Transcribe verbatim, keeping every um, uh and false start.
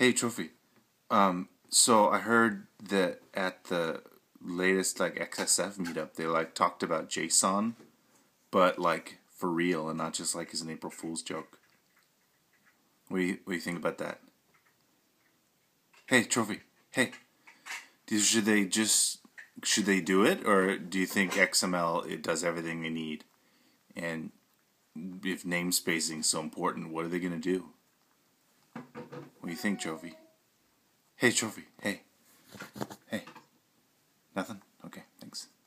Hey, Trophy. Um, so I heard that at the latest like X S F meetup, they like talked about Json, but like for real and not just like as an April Fool's joke. What do you what do you think about that? Hey, Trophy. Hey, do- should they just should they do it, or do you think X M L it does everything they need? And if namespacing is so important, what are they gonna do? What do you think, Trophy? Hey, Trophy. Hey, hey. Nothing? Okay, thanks.